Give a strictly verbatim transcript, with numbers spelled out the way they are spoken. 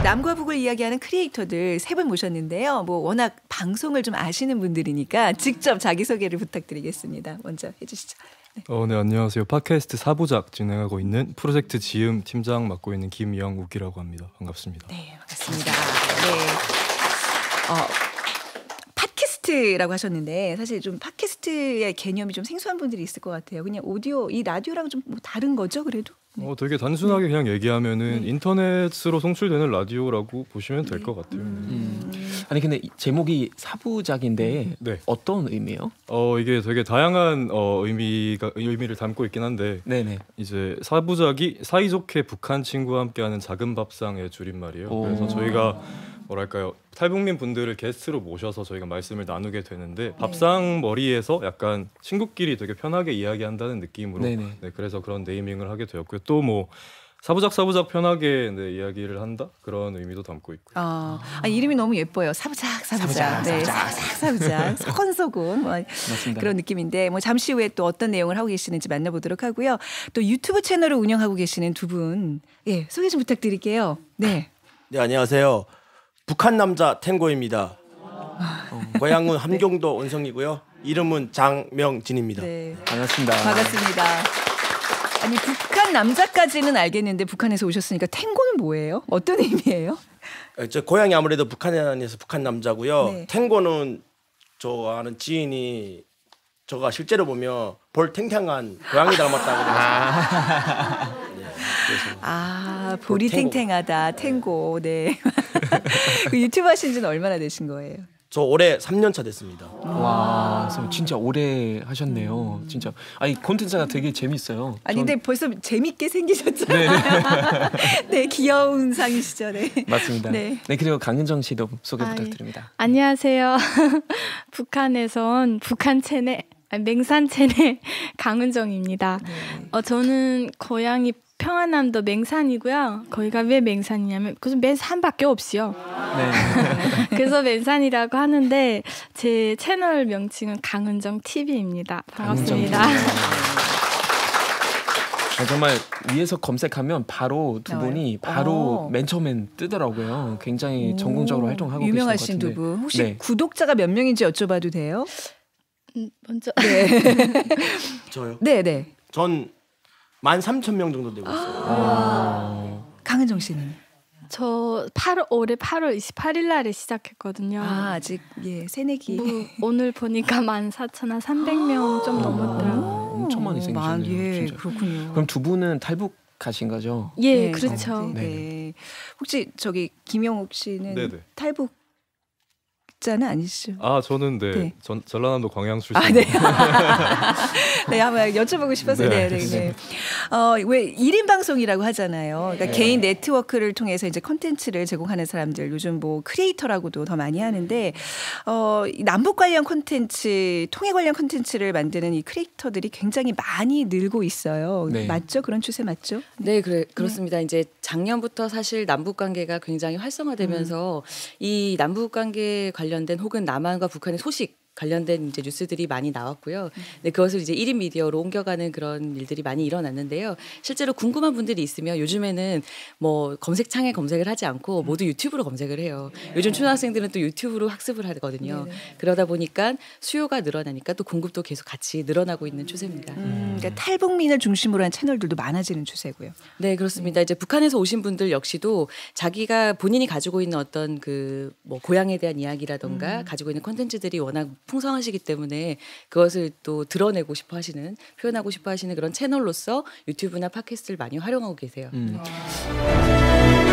남과 북을 이야기하는 크리에이터들 세 분 모셨는데요. 뭐 워낙 방송을 좀 아시는 분들이니까 직접 자기소개를 부탁드리겠습니다. 먼저 해주시죠. 네. 어, 네, 안녕하세요. 팟캐스트 사부작 진행하고 있는 프로젝트 지음 팀장 맡고 있는 김영욱이라고 합니다. 반갑습니다. 네, 반갑습니다. 네. 어, 팟캐스트라고 하셨는데 사실 좀 팟캐스트의 개념이 좀 생소한 분들이 있을 것 같아요. 그냥 오디오, 이 라디오랑 좀 뭐 다른 거죠, 그래도? 네. 어, 되게 단순하게 네. 그냥 얘기하면은 네. 인터넷으로 송출되는 라디오라고 보시면 될 것 네. 같아요. 음. 아니 근데 제목이 사부작인데 네. 어떤 의미예요? 어, 이게 되게 다양한 어, 의미가 의미를 담고 있긴 한데, 네네. 이제 사부작이 사이좋게 북한 친구와 함께하는 작은 밥상의 줄임말이에요. 오. 그래서 저희가 뭐랄까요, 탈북민 분들을 게스트로 모셔서 저희가 말씀을 나누게 되는데 밥상 머리에서 약간 친구끼리 되게 편하게 이야기한다는 느낌으로 네네. 네, 그래서 그런 네이밍을 하게 되었고요. 또 뭐 사부작 사부작 편하게 네, 이야기를 한다 그런 의미도 담고 있고요. 아, 아 이름이 너무 예뻐요. 사부작 사부작. 사부작, 네, 사부작. 사부작 사부작. 소곤소곤 뭐 맞습니다. 그런 느낌인데 뭐 잠시 후에 또 어떤 내용을 하고 계시는지 만나보도록 하고요. 또 유튜브 채널을 운영하고 계시는 두 분, 예 소개 좀 부탁드릴게요. 네. 네, 안녕하세요. 북한 남자 탱고입니다. 어, 고향은 함경도 원성이고요. 이름은 장명진입니다. 네. 반갑습니다. 반갑습니다. 아니 북한 남자까지는 알겠는데 북한에서 오셨으니까 탱고는 뭐예요? 어떤 의미예요? 어, 저 고향이 아무래도 북한에서 북한 남자고요. 네. 탱고는 저 아는 지인이 저가 실제로 보면 볼 탱탱한 고양이 닮았다고 그래서 네, 그래서 아 볼이 탱고. 탱탱하다 탱고. 네. 그 유튜브 하신 지는 얼마나 되신 거예요? 저 올해 삼 년 차 됐습니다. 와, 선생님 진짜 오래 하셨네요. 음. 진짜. 아니 콘텐츠가 되게 재밌어요. 아니 전- 근데 벌써 재밌게 생기셨잖아요. 네, 귀여운 상이시죠. 네. 맞습니다. 네. 네. 그리고 강은정 씨도 소개 아, 예. 부탁드립니다. 안녕하세요. 북한에서 온 북한 채널, 아니, 맹산 채널 강은정입니다. 네. 어, 저는 고향이 평안남도 맹산이고요. 거기가 왜 맹산이냐면 그래서 맹산밖에 없어요. 네. 그래서 맹산이라고 하는데 제 채널 명칭은 강은정 티비입니다. 반갑습니다. 아, 정말 위에서 검색하면 바로 두 나와요? 분이 바로 어. 맨 처음엔 뜨더라고요. 굉장히 오, 전공적으로 활동하고 유명하신 계신 것 두 같은데. 분. 혹시 네. 구독자가 몇 명인지 여쭤봐도 돼요? 음, 먼저 네. 저요? 네, 네. 전 만 삼천 명 정도 되고 있어요. 강은정 씨는? 저 팔월 올해 팔월 이십팔일 날에 시작했거든요. 아, 아직 예, 새내기. 뭐, 오늘 보니까 만 사천삼백 명 좀 넘었더라고요. 아, 엄청 많이 생기셨네요. 만, 예, 진짜. 그렇군요. 그럼 두 분은 탈북하신 거죠? 예, 네, 그렇죠. 네, 네. 혹시 저기 김영욱 씨는 네네. 탈북자는 아니시죠? 아, 저는 네, 네. 전, 전라남도 광양 출신. 아, 네. 네, 한번 여쭤보고 싶어서. 네, 네, 네, 네. 어, 왜 일 인 방송이라고 하잖아요. 그러니까 개인 네트워크를 통해서 이제 콘텐츠를 제공하는 사람들, 요즘 뭐 크리에이터라고도 더 많이 하는데, 어, 이 남북 관련 콘텐츠, 통일 관련 콘텐츠를 만드는 이 크리에이터들이 굉장히 많이 늘고 있어요. 네. 맞죠? 그런 추세 맞죠? 네, 그래, 그렇습니다. 이제 작년부터 사실 남북 관계가 굉장히 활성화되면서 이 남북 관계 관련된 혹은 남한과 북한의 소식 관련된 이제 뉴스들이 많이 나왔고요. 네, 그것을 이제 일 인 미디어로 옮겨가는 그런 일들이 많이 일어났는데요. 실제로 궁금한 분들이 있으면 요즘에는 뭐 검색창에 검색을 하지 않고 모두 유튜브로 검색을 해요. 요즘 초등학생들은 또 유튜브로 학습을 하거든요. 네네. 그러다 보니까 수요가 늘어나니까 또 공급도 계속 같이 늘어나고 있는 추세입니다. 음, 그러니까 탈북민을 중심으로 한 채널들도 많아지는 추세고요. 네, 그렇습니다. 이제 북한에서 오신 분들 역시도 자기가 본인이 가지고 있는 어떤 그 뭐 고향에 대한 이야기라던가 가지고 있는 콘텐츠들이 워낙 풍성하시기 때문에 그것을 또 드러내고 싶어 하시는, 표현하고 싶어 하시는 그런 채널로서 유튜브나 팟캐스트를 많이 활용하고 계세요. 음. 아.